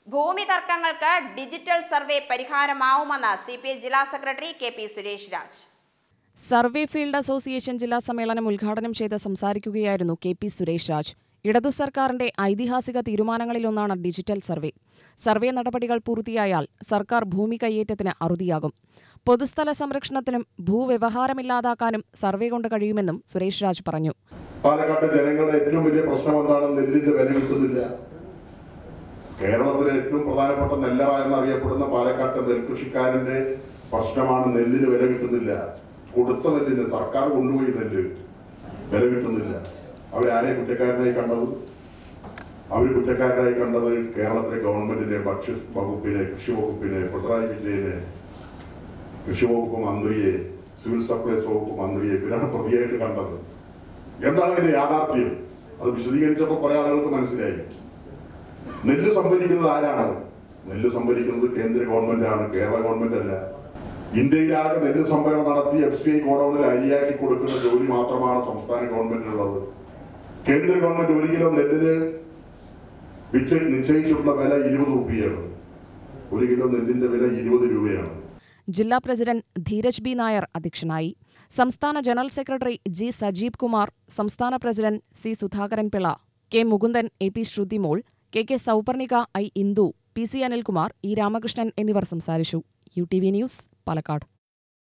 ഭൂമി തർക്കങ്ങൾക്ക് digital survey പരിഹാരമാവുമെന്ന് CPI ജില്ലാ secretary KP Suresh Raj. Survey field association ജില്ലാ സമ്മേളനം ഉദ്ഘാടനം ചെയ്ത് സംസാരിക്കുകയായിരുന്നു KP സുരേഷ് രാജ്. ഇടതു സർക്കാരിന്റെ ഐതിഹാസിക തീരുമാനങ്ങളിലൊന്നാണ് ഡിജിറ്റൽ സർവേ. സർവേ നടപടികൾ പൂർത്തിയായാൽ സർക്കാർ ഭൂമി കയ്യേറ്റത്തിന് അറുതിയാകും. പൊതുസ്ഥല സംരക്ഷണത്തിനും ഭൂവ്യവഹാരമില്ലാതാക്കാനും സർവേ കൊണ്ട് കഴിയുമെന്നും സുരേഷ് രാജ് പറഞ്ഞു. പാലക്കാട്ടെ ജനങ്ങളുടെ ഏറ്റവും വലിയ പ്രശ്നം എന്താണ്? നെല്ലിന്റെ വില കിട്ടുന്നില്ല. കേരളത്തിലെ ഏറ്റവും പ്രധാനപ്പെട്ട നെല്ലറ എന്നറിയപ്പെടുന്ന പാലക്കാട്ടെ നെൽകൃഷിക്കാരന്റെ പ്രശ്നമാണ് നെല്ലിന് വില കിട്ടുന്നില്ല. കൊടുത്ത നെല്ലിന് സർക്കാർ കൊണ്ടുപോയി നെല്ല് വില കിട്ടുന്നില്ല. അവരാരെ കുറ്റക്കാരനായി കണ്ടത്? അവർ കുറ്റക്കാരനായി കണ്ടത് കേരളത്തിലെ ഗവൺമെന്റിനെ, ഭക്ഷ്യ വകുപ്പിനെ, കൃഷി വകുപ്പിനെ, പിണറായി വിജയനെ, കൃഷി വകുപ്പ് മന്ത്രിയെ, സിവിൽ സപ്ലൈസ് വകുപ്പ് മന്ത്രിയെ ഇവരാണ് പ്രതിയായിട്ട് കണ്ടത്. എന്താണ് അതിന്റെ യാഥാർത്ഥ്യം? അത് വിശദീകരിച്ചപ്പോൾ കുറെ ആളുകൾക്ക് മനസ്സിലായി. നെല്ല് സംഭരിക്കുന്നത് ആരാണ്? നെല്ല് സംഭരിക്കുന്നത് കേന്ദ്ര ഗവൺമെന്റാണ്, കേരള ഗവൺമെന്റ് അല്ല. ഇന്ത്യയിലാകെ നെല്ല് സംഭരണം നടത്തി FCI ഗോഡൌണിൽ അരിയാക്കി കൊടുക്കുന്ന ജോലി മാത്രമാണ് സംസ്ഥാന ഗവൺമെന്റിനുള്ളത്. കേന്ദ്ര ഗവൺമെന്റ് 1 കിലോ നെല്ലിന് നിശ്ചയിച്ചിട്ടുള്ള വില 20 രൂപയാണ്. 1 കിലോ നെല്ലിന്റെ വില 20 രൂപയാണ്. ജില്ലാ പ്രസിഡന്റ് ധീരജ് B നായർ അധ്യക്ഷനായി. സംസ്ഥാന general secretary G Sajeev Kumar, സംസ്ഥാന president C Sudhakaran Pillai, K Mukundan, AP Sruthimol, KK Souparnika, I Indu, PC Anilkumar, E Ramakrishnan എന്നിവർ സംസാരിച്ചു. UTV news, Palakkad.